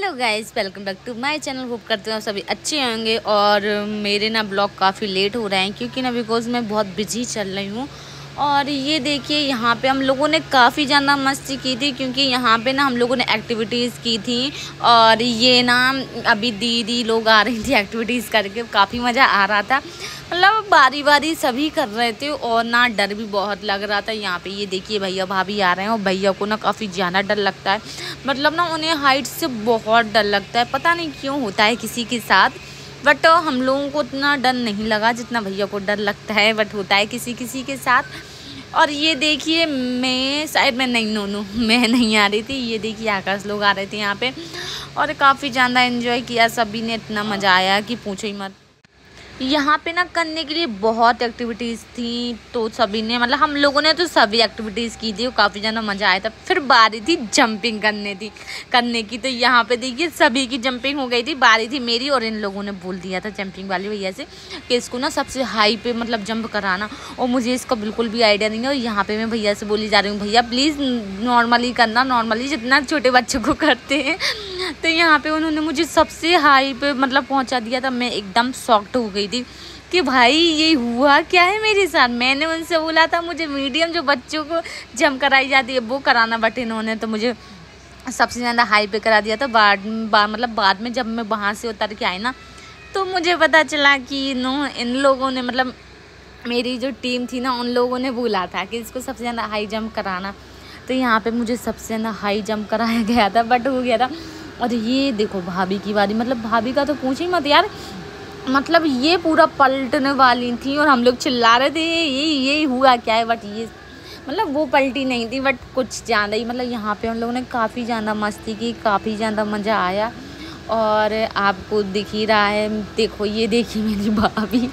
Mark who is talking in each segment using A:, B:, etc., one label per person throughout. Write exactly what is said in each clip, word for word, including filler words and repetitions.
A: Hello guys, welcome back to my channel. Hope करते हैं सभी अच्छे होंगे। और मेरे ना ब्लॉग काफ़ी लेट हो रहे हैं क्योंकि ना बिकॉज मैं बहुत बिजी चल रही हूँ। और ये देखिए यहाँ पे हम लोगों ने काफ़ी ज़्यादा मस्ती की थी क्योंकि यहाँ पे ना हम लोगों ने एक्टिविटीज़ की थी। और ये ना अभी दीदी लोग आ रही थी एक्टिविटीज़ करके, काफ़ी मज़ा आ रहा था। मतलब बारी बारी सभी कर रहे थे और ना डर भी बहुत लग रहा था। यहाँ पे ये देखिए भैया भाभी आ रहे हैं और भैया को ना काफ़ी ज़्यादा डर लगता है। मतलब ना उन्हें हाइट से बहुत डर लगता है, पता नहीं क्यों होता है किसी के साथ। बट हम लोगों को उतना डर नहीं लगा जितना भैया को डर लगता है, बट होता है किसी किसी के साथ। और ये देखिए मैं शायद मैं नहीं नो नो मैं नहीं आ रही थी। ये देखिए आकाश लोग आ रहे थे यहाँ पे और काफ़ी ज़्यादा एंजॉय किया सभी ने, इतना मज़ा आया कि पूछो ही मत। यहाँ पे ना करने के लिए बहुत एक्टिविटीज़ थी तो सभी ने, मतलब हम लोगों ने तो सभी एक्टिविटीज़ की थी, काफ़ी ज़्यादा मज़ा आया था। फिर बारी थी जंपिंग करने थी करने की, तो यहाँ पे देखिए सभी की जंपिंग हो गई थी, बारी थी मेरी। और इन लोगों ने बोल दिया था जंपिंग वाले भैया से कि इसको ना सबसे हाई पे मतलब जंप कराना, और मुझे इसका बिल्कुल भी आइडिया नहीं है। और यहाँ पर मैं भैया से बोली जा रही हूँ, भैया प्लीज़ नॉर्मली करना, नॉर्मली जितना छोटे बच्चों को करते हैं। तो यहाँ पे उन्होंने मुझे सबसे हाई पे मतलब पहुँचा दिया था। मैं एकदम शॉक्ड हो गई थी कि भाई ये हुआ क्या है मेरे साथ। मैंने उनसे बोला था मुझे मीडियम जो बच्चों को जंप कराई जाती है वो कराना, बट इन्होंने तो मुझे सबसे ज़्यादा हाई पे करा दिया था। बाद बा, मतलब बाद में जब मैं वहाँ से उतर के आई ना तो मुझे पता चला कि नो इन लोगों ने, मतलब मेरी जो टीम थी ना उन लोगों ने बोला था कि इसको सबसे ज़्यादा हाई जंप कराना। तो यहाँ पर मुझे सबसे ज़्यादा हाई जंप कराया गया था, बट हो गया था। और ये देखो भाभी की बारी, मतलब भाभी का तो पूछ ही मत यार, मतलब ये पूरा पलटने वाली थी और हम लोग चिल्ला रहे थे ये ये हुआ क्या है। बट ये मतलब वो पलटी नहीं थी, बट कुछ ज़्यादा ही, मतलब यहाँ पे हम लोगों ने काफ़ी ज़्यादा मस्ती की, काफ़ी ज़्यादा मज़ा आया। और आपको दिख ही रहा है, देखो ये देखिए मेरी भाभी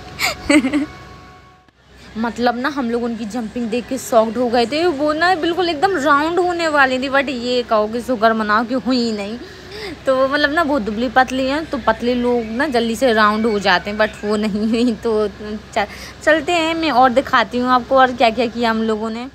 A: मतलब ना हम लोग उनकी जंपिंग देख के शॉक्ड हो गए थे। वो ना बिल्कुल एकदम राउंड होने वाली थी, बट ये कहो कि शुक्र मनाओ कि हुई नहीं। तो मतलब ना वो दुबली पतली हैं तो पतले लोग ना जल्दी से राउंड हो जाते हैं, बट वो नहीं हुई। तो चलते हैं, मैं और दिखाती हूँ आपको और क्या क्या किया हम लोगों ने।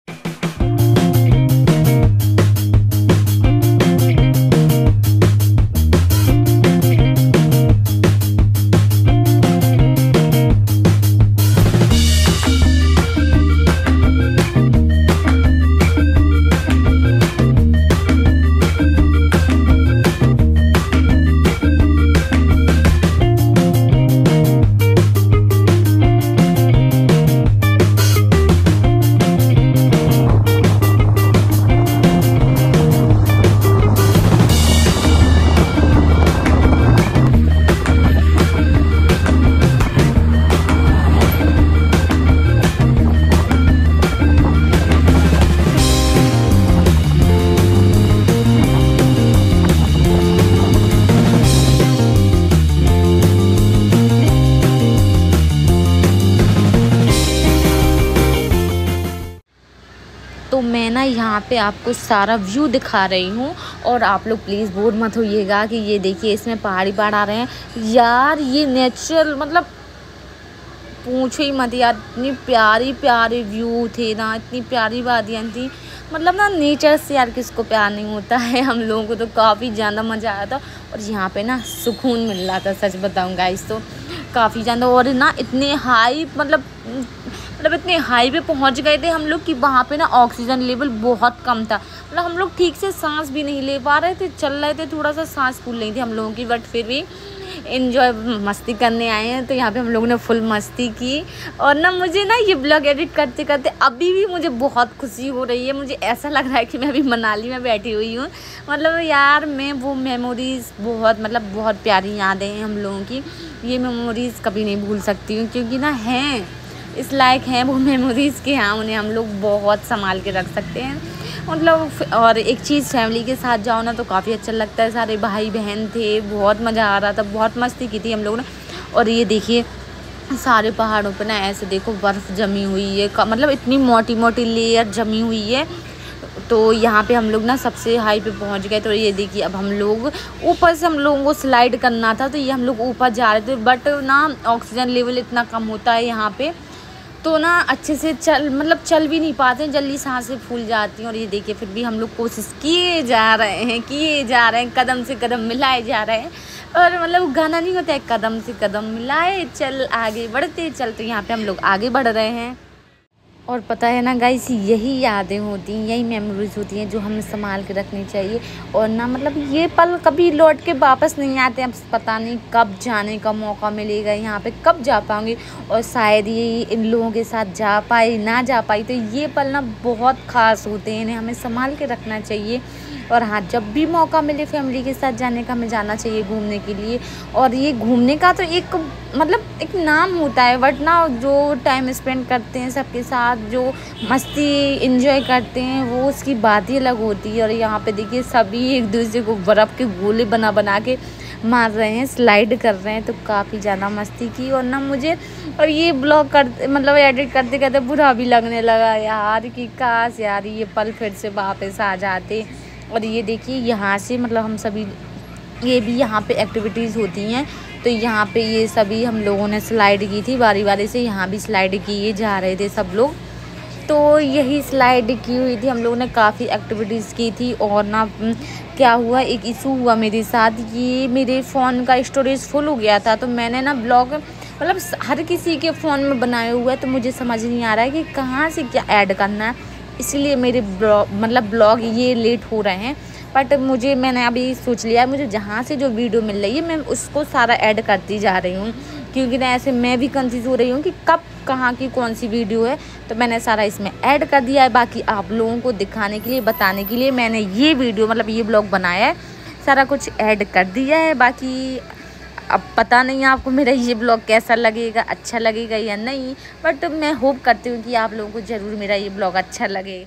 A: तो मैं ना यहाँ पे आपको सारा व्यू दिखा रही हूँ और आप लोग प्लीज़ बोर मत होइएगा कि ये देखिए इसमें पहाड़ी पहाड़ आ रहे हैं। यार ये नेचुरल, मतलब पूछो ही मत यार, इतनी प्यारी प्यारी व्यू थे ना, इतनी प्यारी वादियाँ थी। मतलब ना नेचर से यार किसको प्यार नहीं होता है। हम लोगों को तो काफ़ी ज़्यादा मज़ा आया था और यहाँ पे ना सुकून मिल रहा था, सच बताऊँ गाइस तो काफ़ी ज़्यादा। और ना इतने हाई मतलब मतलब इतने हाई पे पहुँच गए थे हम लोग कि वहाँ पे ना ऑक्सीजन लेवल बहुत कम था। मतलब हम लोग ठीक से सांस भी नहीं ले पा रहे थे, चल रहे थे, थोड़ा सा सांस फूल रही थी हम लोगों की, बट फिर भी एंजॉय मस्ती करने आए हैं। तो यहाँ पे हम लोगों ने फुल मस्ती की। और ना मुझे ना ये ब्लॉग एडिट करते करते अभी भी मुझे बहुत खुशी हो रही है। मुझे ऐसा लग रहा है कि मैं अभी मनाली में बैठी हुई हूँ। मतलब यार मैं वो मेमोरीज़ बहुत, मतलब बहुत प्यारी यादें हैं हम लोगों की। ये मेमोरीज़ कभी नहीं भूल सकती हूँ क्योंकि ना हैं इस लायक हैं वो मेमोरीज़ के, हाँ उन्हें हम लोग बहुत संभाल के रख सकते हैं। मतलब और एक चीज़ फैमिली के साथ जाओ ना तो काफ़ी अच्छा लगता है। सारे भाई बहन थे, बहुत मज़ा आ रहा था, बहुत मस्ती की थी हम लोगों ने। और ये देखिए सारे पहाड़ों पे ना ऐसे देखो बर्फ़ जमी हुई है, मतलब इतनी मोटी मोटी लेयर जमी हुई है। तो यहाँ पे हम लोग ना सबसे हाई पे पहुँच गए। तो ये देखिए अब हम लोग ऊपर से, हम लोगों को स्लाइड करना था तो ये हम लोग ऊपर जा रहे थे, बट ना ऑक्सीजन लेवल इतना कम होता है यहाँ पे तो ना अच्छे से चल मतलब चल भी नहीं पाते हैं, जल्दी सांसें फूल जाती हैं। और ये देखिए फिर भी हम लोग कोशिश किए जा रहे हैं किए जा रहे हैं कदम से कदम मिलाए जा रहे हैं। और मतलब गाना नहीं होता है, कदम से कदम मिलाए चल आगे बढ़ते चल। तो यहाँ पे हम लोग आगे बढ़ रहे हैं। और पता है ना गाइस, यही यादें होती हैं, यही मेमोरीज होती हैं जो हमें संभाल के रखनी चाहिए। और ना मतलब ये पल कभी लौट के वापस नहीं आते। अब पता नहीं कब जाने का मौका मिलेगा यहाँ पे, कब जा पाऊँगी। और शायद ये इन लोगों के साथ जा पाई ना जा पाई, तो ये पल ना बहुत ख़ास होते हैं, इन्हें हमें संभाल के रखना चाहिए। और हाँ, जब भी मौका मिले फैमिली के साथ जाने का, हमें जाना चाहिए घूमने के लिए। और ये घूमने का तो एक मतलब एक नाम होता है, बट ना जो टाइम स्पेंड करते हैं सबके साथ, जो मस्ती एंजॉय करते हैं, वो उसकी बात ही अलग होती है। और यहाँ पे देखिए सभी एक दूसरे को बर्फ़ के गोले बना बना के मार रहे हैं, स्लाइड कर रहे हैं। तो काफ़ी ज़्यादा मस्ती की। और ना मुझे और ये ब्लॉग कर मतलब एडिट करते करते बुरा भी लगने लगा यार, कि काश यार ये पल फिर से वापस आ जाते। और ये देखिए यहाँ से मतलब हम सभी, ये भी यहाँ पे एक्टिविटीज़ होती हैं। तो यहाँ पे ये सभी हम लोगों ने स्लाइड की थी बारी बारी से, यहाँ भी स्लाइड किए जा रहे थे सब लोग। तो यही स्लाइड की हुई थी, हम लोगों ने काफ़ी एक्टिविटीज़ की थी। और ना क्या हुआ, एक इशू हुआ मेरे साथ, ये मेरे फ़ोन का स्टोरेज फुल हो गया था। तो मैंने ना ब्लॉग मतलब हर किसी के फ़ोन में बनाया हुआ है, तो मुझे समझ नहीं आ रहा है कि कहाँ से क्या ऐड करना है, इसलिए मेरे ब्लॉग मतलब ब्लॉग ये लेट हो रहे हैं। बट मुझे मैंने अभी सोच लिया है, मुझे जहाँ से जो वीडियो मिल रही है मैं उसको सारा ऐड करती जा रही हूँ, क्योंकि ना ऐसे मैं भी कंफ्यूज हो रही हूँ कि कब कहाँ की कौन सी वीडियो है। तो मैंने सारा इसमें ऐड कर दिया है। बाकी आप लोगों को दिखाने के लिए, बताने के लिए मैंने ये वीडियो मतलब ये ब्लॉग बनाया है, सारा कुछ ऐड कर दिया है। बाकी अब पता नहीं आपको मेरा ये ब्लॉग कैसा लगेगा, अच्छा लगेगा या नहीं, बट मैं होप करती हूँ कि आप लोगों को ज़रूर मेरा ये ब्लॉग अच्छा लगे।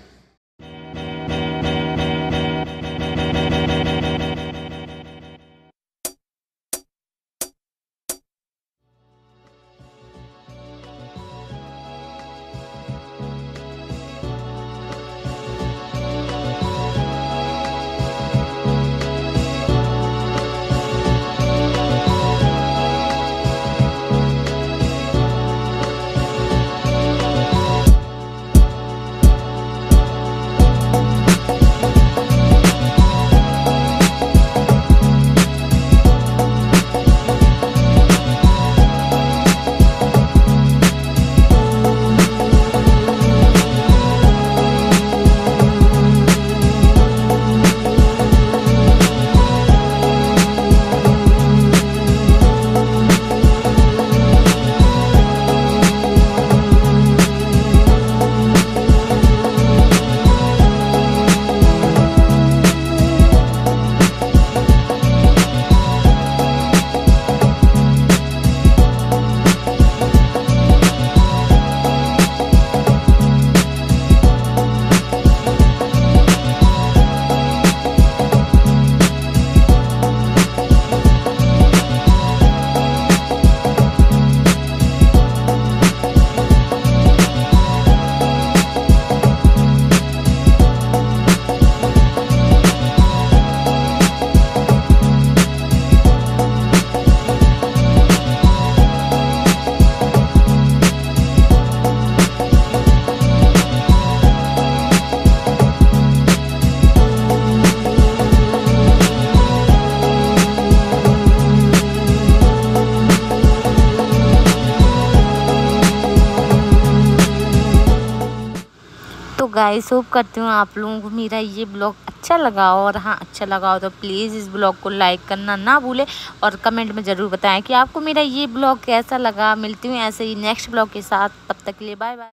A: तो गाइस होप करती हूँ आप लोगों को मेरा ये ब्लॉग अच्छा लगा हो। और हाँ, अच्छा लगा हो तो प्लीज़ इस ब्लॉग को लाइक करना ना भूलें और कमेंट में ज़रूर बताएं कि आपको मेरा ये ब्लॉग कैसा लगा। मिलती हूँ ऐसे ही नेक्स्ट ब्लॉग के साथ, तब तक के लिए बाय बाय।